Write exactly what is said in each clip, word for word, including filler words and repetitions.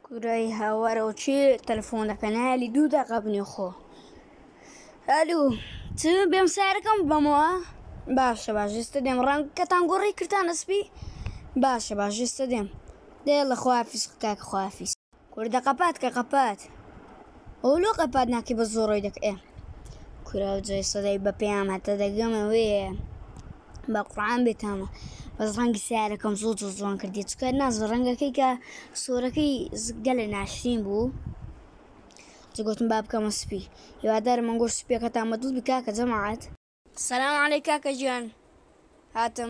كورەی هاوارەوە چێ تەلەفۆنەکەن هەلی دوو داقا بنێخۆ. ئەلو چ بێم سارەکەم بەمەوە؟ باشە باش ئێستا دێم ڕەنگەکەتان گۆڕی کردانە سپی؟ باشە باش ئێستا دێم دێ لە خواافیس کاکە خواافیس کوردە قەپات کە قەپات ئەولۆ قەپات ناکەی بە زۆڕۆی دەکە ئێ کورا جای سەدای بە پێیان هەتە دەگەمەوەیە بە قورعان بێتامە بەس ڕەنگی سیارەکەم زۆر زۆر جوان کردی چکە نازە ڕەنگەکەی کە سۆرەکەی گەلە ناشرین بوو جگوتم با بکەمە سپی هیوادارم ئەنگۆ سپیەکەتان بەدڵ بی کاکە جەماعەت. سەلام عەلەیک کاکە گیان هاتم.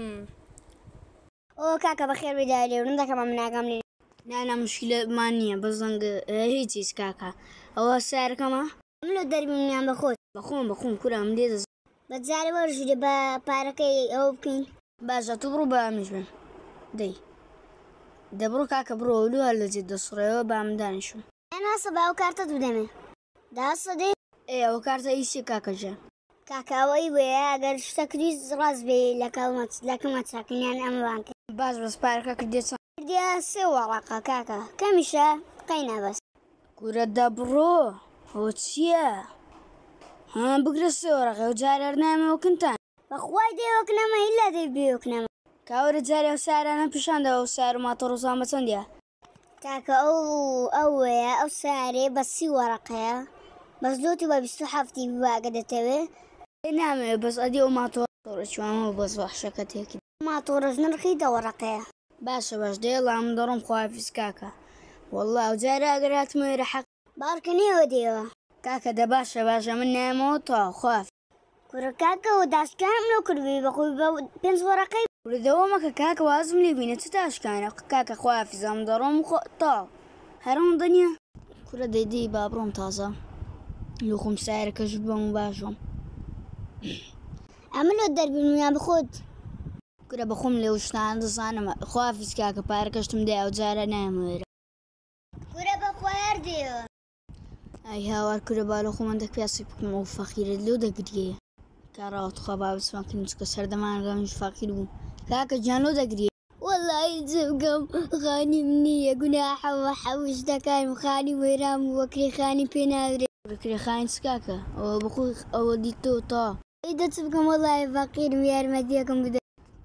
ئۆ کاکە بەخێر بێدای لێورن دەکەمە من ناگەم لێ نانا مشکلەمان نییە بەس ڕەنگە هیچیش کاکە ئەوە سیارەکەمە لۆ دەربی منیان بەخۆت بەخۆم بەخۆم کورا من لێ دەزانم بەجارێ وەرژێ بە پارەکەی ئەوە بکەین باشە تو بڕۆ بە ئەمیش بن دەی دەبڕۆ کاکە بڕۆ ئەولو هەر لە جێت دەسوڕێەوە با من دانیشم ناسە بە ئەو کارتە دوو دەمێ داسە دێ ئێ ئەوە کارتە ئیسی کاکە جان کاکە ئەوەی وەیە ئەگەر شتەکری ڕاست بێ لەکەمە چاکنیان ئەمەوان کرد باش بەس پارەکە کردێت کردیا سێ وەڵاقە کاکە کەمیشە قەینا بەس گورە دەبڕۆ ئەوە چییە؟ ها بگرە سێ وەرەقە و جارە هەر نامەوەکنتان بەخوای دێوەکنەمە هیلا دەی بێوەکنەمە کاوەرە جارێ ئەو سارانە پیشاندەوە ئەو سار و ماتۆڕۆزان بە چەندیە؟ کاکە ئەو ئەوەیە ئەو سارێ بە سی وەرەقەیە بەس دۆتی بە بیست و هەفتی واگە دەتەوێ نامەوێت بەس ئەدی ئەو ماتۆڕە چوانەوە بەس وەحشەکە تێکی ماتۆڕەش نرخی دە وەرەقەیە باشە باش دێڵام دەڕۆم خواافیس کاکە وەڵڵا ئەو جارە ئەگەر هاتمەوێرە حەق بارکەنێەوە دێوە کاکە دە باشە باشە من نامەوە تا خواف کورە کاکەەوە داشکانم لەو کردوی بەخۆی بە پێنج وەرەقەی کوردەوە مەکە کاکە وازم لێ بینە چ تاشکانە کاکە خوافیزام دەڕۆم تا هەرم دنیا کورە دەیدی با بڕۆم تازە لە خۆم سایرەکەش بەم و باشۆم ئەمە لۆ دەربینیان بخۆت کورە بەخۆم لێ شتان دەزانم خوافیز کاکە پارەکەشتم دای ئەو جارە نامەوێرە کورە بەخوایار دێوە ئەی هاوار کورە با لە خۆمان دەک پیاسی بکەم ئەو فەقیرت لێو دەگریە کاڕاوەتخوا با بسماکەین چکە سەردەمانگەمش فەقیر بووم کاکە گیان لۆ دەگریە وەڵڵی جێبگەم خانی نییە گوناحەوە حەوش دەکایم خانی وێرام وەکرێ خانی پێ ناورێ کرێخانی چ کاکە ئەوە بخۆی ئەوە دیتەوە تا ئەی دەچ بکەم وەڵڵی فەقیرم یارمەتیەکەم بدە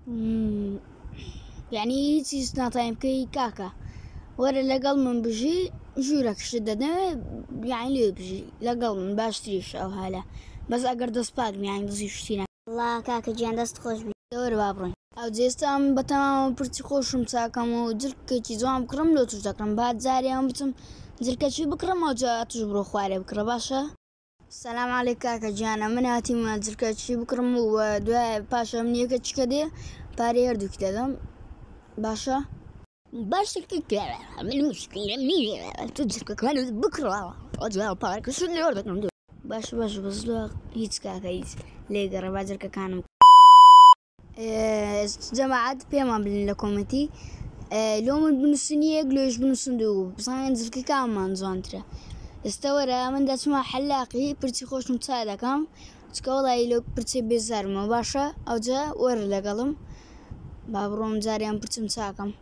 یعنی هیچیش ناتوانین بکەی کاکە وەرە لەگەڵ من بژی ژوورەکەشت دەدەوێت یانی لێ بژی لەگەڵ من باشتریش ئەو هالە بەس ئەگەر دەست پاک میانی دزی شتینە وڵا کاکە گیان دەست خۆش بی دەوەرە با بڕۆین ئەو جێستام بەتەمامە پرچی خۆشم چاکەم و جرکێکی جوان بکڕم لۆ توش دەکڕم بعد جاریان بچم جرکەچی بکڕمەوە جا توش بڕۆ خوارێ بکڕە باشە سەلام عەلەیک کاکە گیانە من هاتیمە جرکەچی بکڕم و دوای پاشە منیەکە چکە دێ پارەی هەردووکی دەدەم باشە باشە من مشکلم نییە تو جرکەکانت بکڕەوە ئەجا پارەکەشت لێ وەردەگرم باشە باشە بەس هیچ کاکە هیچ لێگەڕە با جرکەکانم جەماعەت پێمان بڵێن لە کۆمەنتی لۆ من بنووسنی یەک لۆش بنووسن دوو بزانین جرکەکانمان جوانترە ئێستا وەرە من دەچمە حەلاقی پرچی خۆشم چا دەکەم چکە وەڵی لۆ پرچی بێزارمەوە باشە ئەوجا وەرە لەگەڵم با بڕۆم جاریان پرچم چاکەم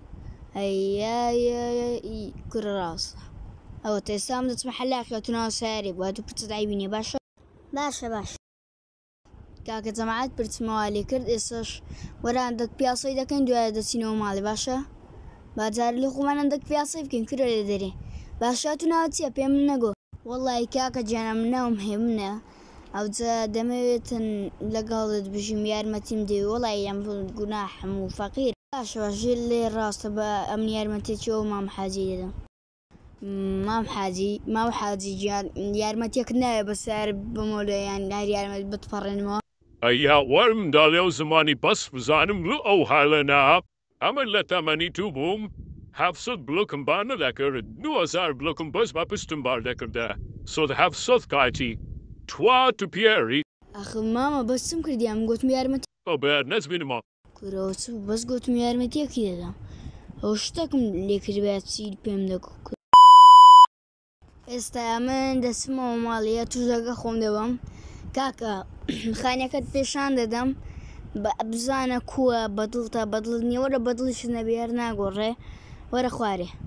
ئەی کورە ڕاستە ئەوە تێستام دەچمە حەلاقی توناوە سیارێ بووە دوو پرچت ئایبینێ باشە باشە باش کاکە جەماعەت پرچمەوە لێ کرد ئێستاش وەران دەک پیاسەی دەکەین دوایە دەچینەوە ماڵێ باشە باجار لێ خۆمانان دەک پیاسەی بکەین کورە لێ دەرێ باشە تو ناوت چییە پێم نەگۆ وەڵی کاکە گیانە من ناوم هەیە منە ئەوجا دەمەوێتن لەگەڵت بژیم یارمەتیم دێ وەڵی ئەم گوناحم و فەقیر باشە ژێ لێ ڕاستە بە ئەم یارمەتێکی ئەو مام حاجی دەدەم مام حاجی ماو حاجی گیان یارمەتێک نایە بە سیار بمۆلە یان هەر یارمەت بتپەڕێنەوە ئەیا وەرم دا لێو زمانی بەس بزانم لە ئەو حالەنا ئەمە لە تەمەنی تو بووم هەفسەد بلوکم با نەدەکرد دو هەزار بلوکم بەس با پستم بار دەکردە سۆد هەفسەد کاتی توا تو پیێری ئەخە مامە بەسم کردیام گوتم یارمەتی ئەو بەر نەزبینمەوە کورەوە چ بەس گوتم یارمەتیەکی دەدەم ئەو شتێکم لێکردبێت چی پێم دەکو ئێستا من دەچمەوە ماڵیە توژەکە خۆم دەبم کاکە خانەکەت پێشان دەدەم بزانە کووە بەدڵ تا بەدڵ نییە وەرە بەدڵیش نەبێ هەر ناگۆڕێ وەرە خوارێ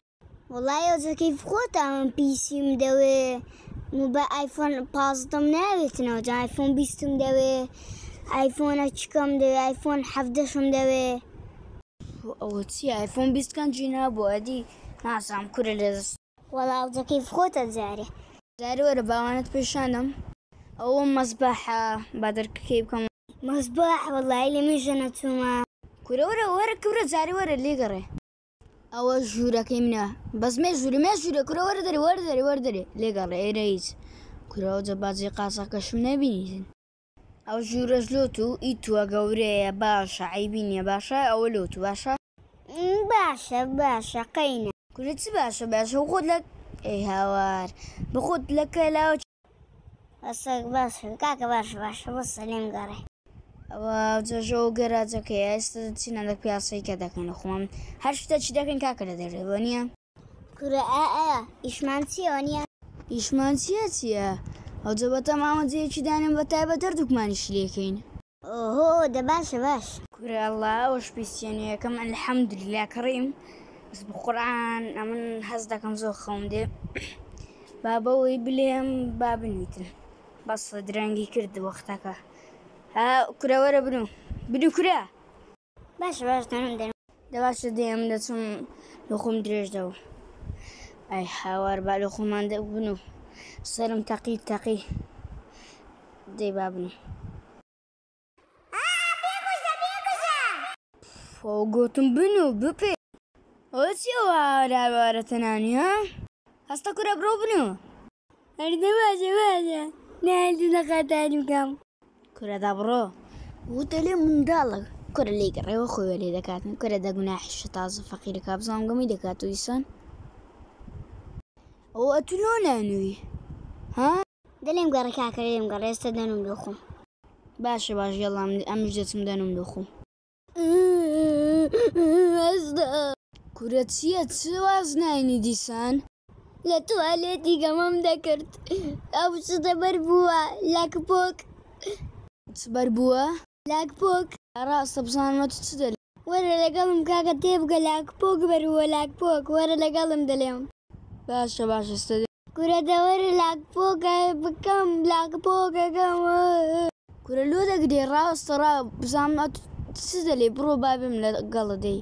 وڵای ئەوجە کەیف خۆتە من پیسیم دەوێ بە ئایفۆن پازدەم ناوێتنەوە جا ئایفۆن بیستم دەوێ ئایفۆنە چکەم دەوێ ئایفۆن حەڤدەشم دەوێ ئەوە چی ئایفۆن بیستکان جینا بۆ ئەدی ناسام کورە لێدەست وەڵا ئەوجە کەیف خۆتە جارێ جارێ وەرە باوانت پێشانم ئەوە مەزباحە با دەرکەکەی بکەم مەزباح وەڵای لە منیشە نەچوومە کورە وەرە وەرە کورە جارێ وەرە لێگەڕێ ئەوە ژوورەکەی منە بەزمێ ژووری مێ ژوورە کورە وەرە دەرێ وەرە دەرێ وەرە دەرێ لێگەڕێ ئێرە هیچ کورەوە جەباجێ قاسەکەشم نەبینیتن ئەو ژوورەش لۆت و ئیتووە گەورەیە باشە عیبی نییە باشە ئەوە لۆت و باشە باشە باشە قەینە کورە چ باشە باشە و خۆت لە ئەی هاوار بخۆت لەکە لاوە ئەسەک باشە کاکە باشە باشە بەسە لێم گەڕێ ئەوە جەژە و گەراجەکەی ئێستا چینە لە پیاسەی کە دەکەن لە خۆم هەر شتە چی دەکەن کاکە لە دەرێ بۆ نییە کورە ئا ئا ئیشمان چیەوە نییە ئیشمان چییە چییە ئەو جەبەتە مامەجەیەکی دانێن بە تایبەت هەر دووکمانیش لێکەین ئۆهۆ دە باشە باش کورە ئەڵڵا ئەوەش پیسیێنەکەم ئەلحەمدولیلا کڕیم بەس بقورعان ئەمن هەز دەکەم زۆر خەوم دێ با بەوەی بلێم با بنویتن بەسە درەنگی کرد وەختەکە ها کورە وەرە بنو بنو کورە باشە باش دەنم دەنم دەباشە دێم دەچم لە خۆم درێژ دەوە ئەی هاوار با لە خۆمان دەبنو سەرم تەقی تەقی دەی با بنو فۆ گوتم بنو بپێ ئەوە چیەوە هاوارەوارەتە نانی ها هەستە کورە بڕۆ بنو هەردە باشە باشە نالدی نەقاتانی بکەم کورەدا بڕۆ وتە لێ منداڵە کورە لێ گەڕێەوە خۆیوە لێ دەکاتن کورە دەگوناحیشە تازە فەقیرەکە بزانام گەمی دەکات و دیسان ئەوە ئەتو لۆ نانووی ها دەلێم گەڕێ کاکە لێم گەڕێ ئێستا دەنم لە خۆم باشە باش یەڵام ئەمیش دەچم دەنم لە خۆم ئەستا کورە چییە چ واز ناینی دیسان لە توالێتی گەمەم دەکرد ئەو شتە بەر بووە لاکپۆک چبەر بووە لاکپۆک ڕاستە بزانمە تو چ دەلی وەرە لەگەڵم کاکە تێبگە لاکپۆک بەرووە لاکپۆک وەرە لەگەڵم دەلێم باشە باش ئێستا کورە دەوەرە لاکپۆکە بکەم لاکپۆکەکەم کورە لۆ دەگرێ ڕاستە ڕا بزانمە تو چ دەلێ بڕۆ بابێم لەگەڵە دەی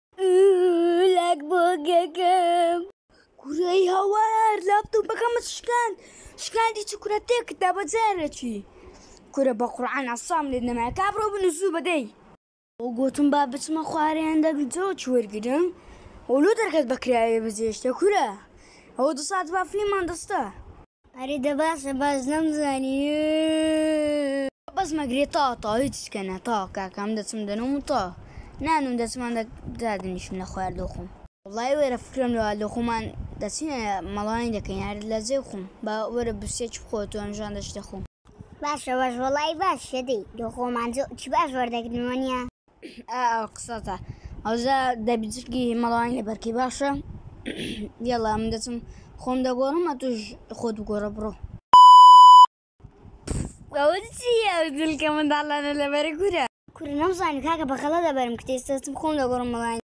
لاکپۆکەکەم کورەی هەوار لاپتۆپەکەمت شکاند شکاندی چ کورە تێکدا بەجارێکی کورە بە قورعان ئەسام لێت نەمایە کا بڕۆ بنووسوو بەدەی ئەو گوتم با بچمە خوارێن دەگجۆ چ وەرگرم ئەو لۆ دەرکەت بەکرایە بەجێشتە کورە ئەوە دو سات با فلیمان دەستە ئەرێ دە باشە باش نەمزانی بەس مەگرێ تا تا هیچ کەنە تا کاکەم دەچم دەنم و تا نانم دەچمان دادنیشم لە خوار دۆخۆم وڵای وەرە فکرم لەوە لە خۆمان دەچینە مەڵانی دەکەین هەر لە جێ خۆم با وەرە بسێک بخۆت و ئەمژان دەشتە خۆم باشە باش وەڵای باش شەدەی لە خۆمان چی باش وەردەگرنەوە نییە ئەو قسەتە ئەوزا دەبیجرگی مەڵانی لە بەرکی باشە یاڵا من دەچم خۆم دەگۆڕم ئە توش خۆت بگۆڕە بڕۆ ئەوە چیە دڵکە منداڵانە لەبەرە کورە کورە نەمزانی کاکە بەخەڵە دەبەرم کە ئێستا دەچم خۆم دەگۆڕم مەڵانی